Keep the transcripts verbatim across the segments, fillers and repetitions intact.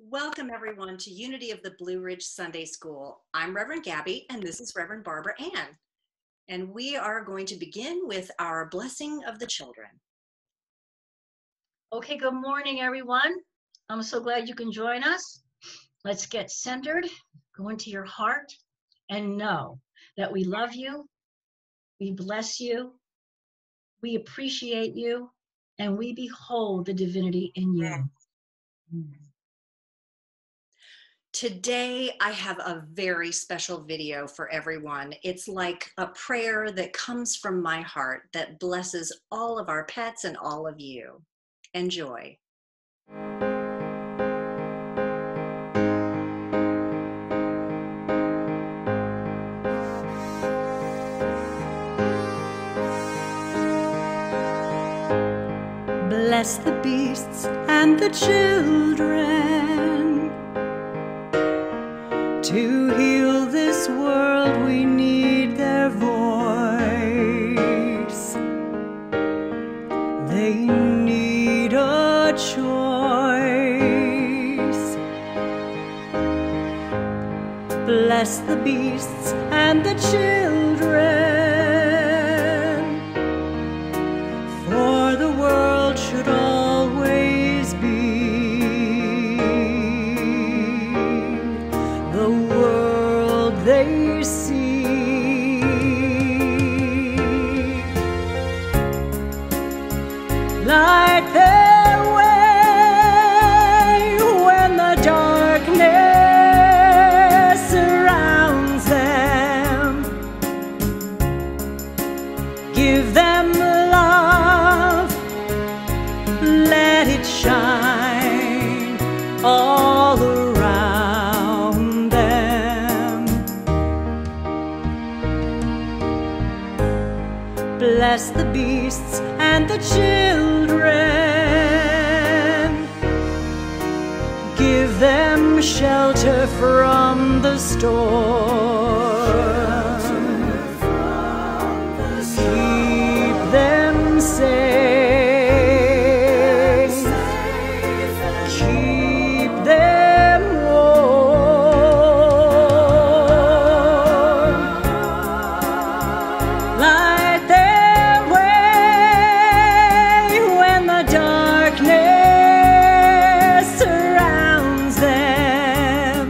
Welcome everyone to Unity of the Blue Ridge Sunday School. I'm Reverend Gabby and this is Reverend Barbara Ann. And we are going to begin with our blessing of the children. Okay, good morning everyone. I'm so glad you can join us. Let's get centered, go into your heart and know that we love you, we bless you, we appreciate you, and we behold the divinity in you. Amen. Today, I have a very special video for everyone. It's like a prayer that comes from my heart that blesses all of our pets and all of you. Enjoy. Bless the beasts and the children. To heal this world we need their voice. They need a choice. Bless the beasts and the children, for the world should always be the world they see. Light their way when the darkness surrounds them. Give them love, let it shine all around them. Bless the beasts and the children. Give them shelter from the storm. Keep them safe. Keep them warm. Light their way when the darkness surrounds them.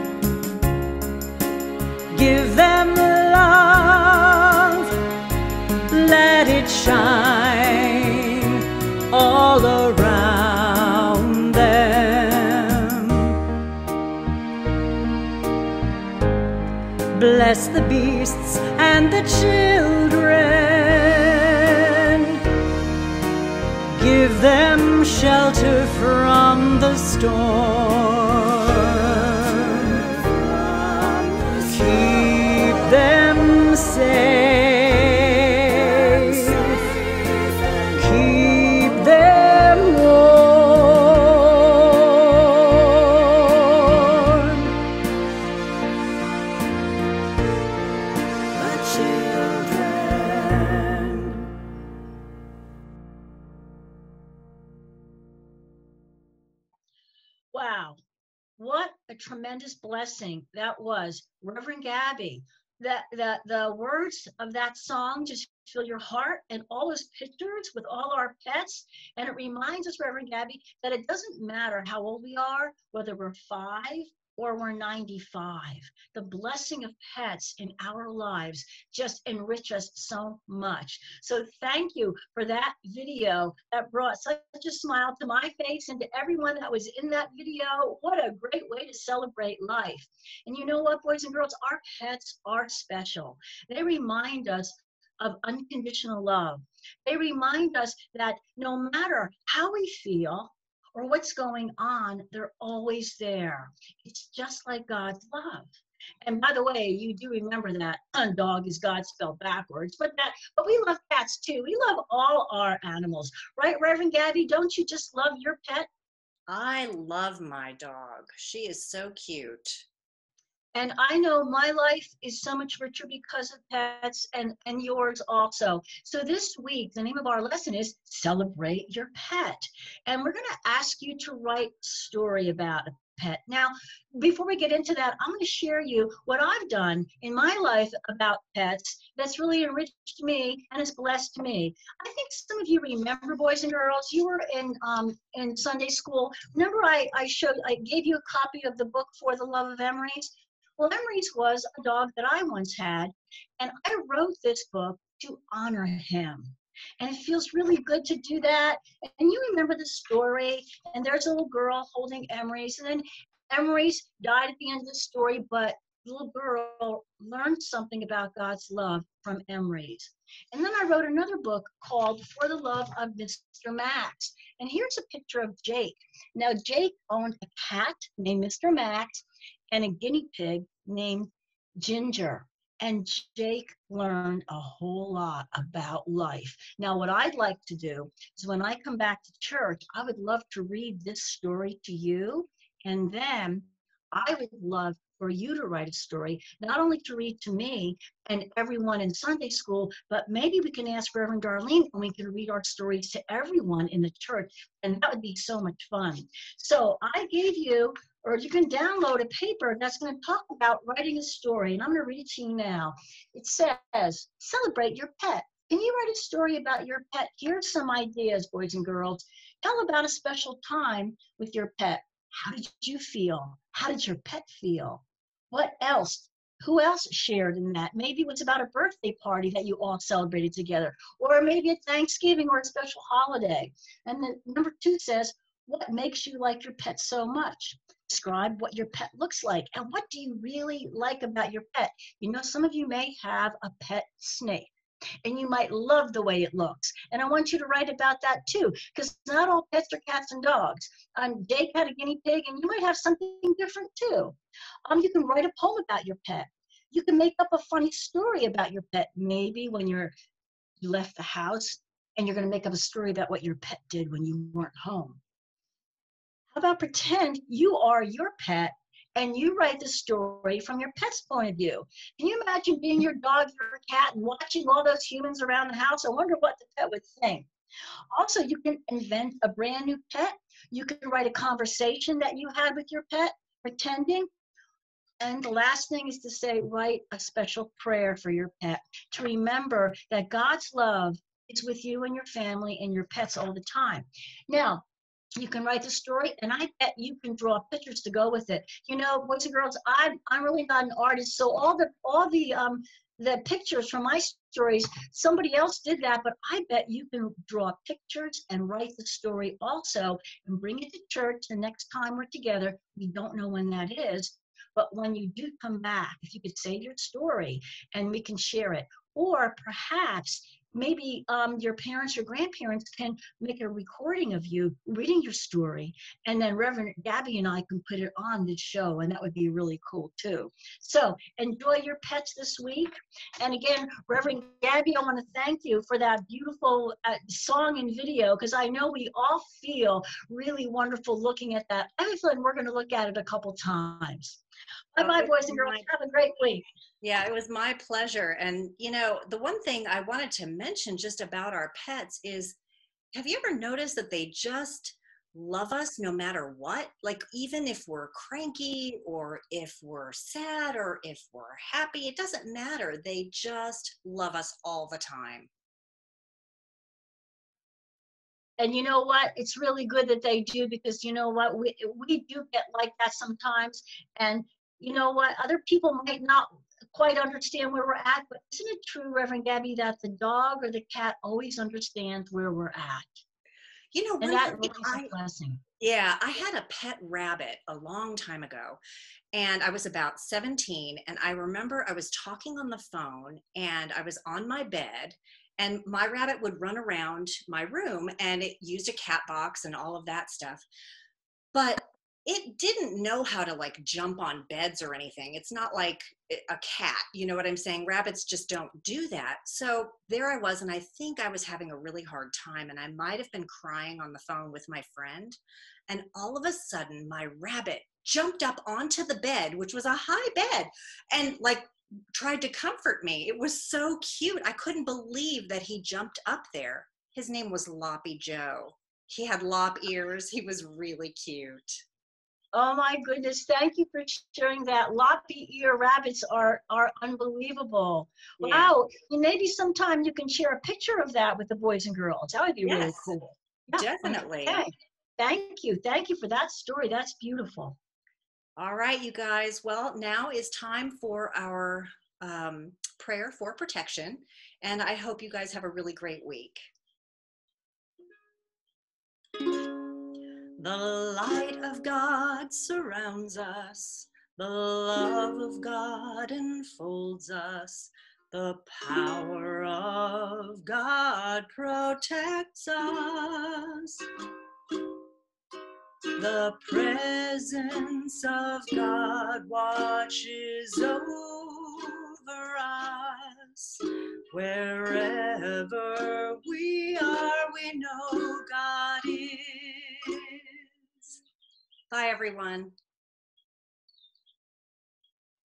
Give them love, let it shine all around them. Bless the beasts and the children. Give them shelter from the storm. Keep them safe. Keep them warm. The children. Wow, what a tremendous blessing that was. Reverend Gabby, that the, the words of that song just fill your heart, and all those pictures with all our pets. And it reminds us, Reverend Gabby, that it doesn't matter how old we are, whether we're five or we're ninety-five. The blessing of pets in our lives just enrich us so much. So thank you for that video that brought such a smile to my face and to everyone that was in that video. What a great way to celebrate life. And you know what, boys and girls, our pets are special. They remind us of unconditional love. They remind us that no matter how we feel or what's going on, they're always there. It's just like God's love. And by the way, you do remember that dog is God spelled backwards, but that, but we love cats too. We love all our animals, right, Reverend Gabby? Don't you just love your pet? I love my dog. She is so cute. And I know my life is so much richer because of pets, and, and yours also. So this week, the name of our lesson is Celebrate Your Pet. And we're going to ask you to write a story about a pet. Now, before we get into that, I'm going to share you what I've done in my life about pets that's really enriched me and has blessed me. I think some of you remember, boys and girls, you were in um, in Sunday school. Remember I, I showed, I gave you a copy of the book For the Love of Emery's? Well, Emery's was a dog that I once had, and I wrote this book to honor him. And it feels really good to do that. And you remember the story, and there's a little girl holding Emery's, and then Emery's died at the end of the story, but the little girl learned something about God's love from Emery's. And then I wrote another book called For the Love of Mister Max. And here's a picture of Jake. Now, Jake owned a cat named Mister Max and a guinea pig named Ginger. And Jake learned a whole lot about life. Now, what I'd like to do is when I come back to church, I would love to read this story to you. And then I would love for you to write a story, not only to read to me and everyone in Sunday school, but maybe we can ask Reverend Darlene and we can read our stories to everyone in the church. And that would be so much fun. So I gave you, or you can download a paper that's going to talk about writing a story. And I'm going to read it to you now. It says, celebrate your pet. Can you write a story about your pet? Here's some ideas, boys and girls. Tell about a special time with your pet. How did you feel? How did your pet feel? What else? Who else shared in that? Maybe it was about a birthday party that you all celebrated together, or maybe a Thanksgiving or a special holiday. And then number two says, what makes you like your pet so much? Describe what your pet looks like and what do you really like about your pet? You know, some of you may have a pet snake, and you might love the way it looks. And I want you to write about that too, because not all pets are cats and dogs. Um, Jake had a guinea pig, and you might have something different too. Um, you can write a poem about your pet. You can make up a funny story about your pet. Maybe when you're you left the house, and you're going to make up a story about what your pet did when you weren't home. How about pretend you are your pet and you write the story from your pet's point of view? Can you imagine being your dog, your cat, and watching all those humans around the house? I wonder what the pet would think. Also, you can invent a brand new pet. You can write a conversation that you had with your pet, pretending. And the last thing is to say, write a special prayer for your pet to remember that God's love is with you and your family and your pets all the time. Now, you can write the story, and I bet you can draw pictures to go with it. You know, boys and girls, I'm I'm really not an artist, so all the all the um the pictures from my stories, somebody else did that, but I bet you can draw pictures and write the story also and bring it to church the next time we're together. We don't know when that is, but when you do come back, if you could say your story and we can share it, or perhaps maybe um, your parents or grandparents can make a recording of you reading your story, and then Reverend Gabby and I can put it on the show, and that would be really cool too. So enjoy your pets this week. And again, Reverend Gabby, I want to thank you for that beautiful uh, song and video, because I know we all feel really wonderful looking at that. I feel like we're going to look at it a couple times. Bye-bye, Oh, boys and girls. my, Have a great week. yeah, it was my pleasure. And, you know, the one thing I wanted to mention just about our pets is, have you ever noticed that they just love us no matter what? Like, even if we're cranky or if we're sad or if we're happy, it doesn't matter. They just love us all the time. And you know what? It's really good that they do, because you know what? We, we do get like that sometimes. And you know what? Other people might not quite understand where we're at, but isn't it true, Reverend Gabby, that the dog or the cat always understands where we're at? You know, And one that thing really is I, a blessing. yeah, I had a pet rabbit a long time ago, and I was about seventeen, and I remember I was talking on the phone, and I was on my bed, and my rabbit would run around my room, and it used a cat box and all of that stuff. But it didn't know how to like jump on beds or anything. It's not like a cat, you know what I'm saying? Rabbits just don't do that. So there I was, and I think I was having a really hard time, and I might have been crying on the phone with my friend. And all of a sudden, my rabbit jumped up onto the bed, which was a high bed, and like tried to comfort me. It was so cute. I couldn't believe that he jumped up there. His name was Loppy Joe. He had lop ears. He was really cute. Oh my goodness. Thank you for sharing that. Loppy ear rabbits are, are unbelievable. Yeah. Wow. Maybe sometime you can share a picture of that with the boys and girls. That would be really Yes, cool. Yeah. definitely. Okay. Thank you. Thank you for that story. That's beautiful. All right, you guys. Well, now is time for our um, prayer for protection. And I hope you guys have a really great week. The light of God surrounds us. The love of God enfolds us. The power of God protects us. The presence of God watches over us. Wherever we are, we know God is. Bye, everyone.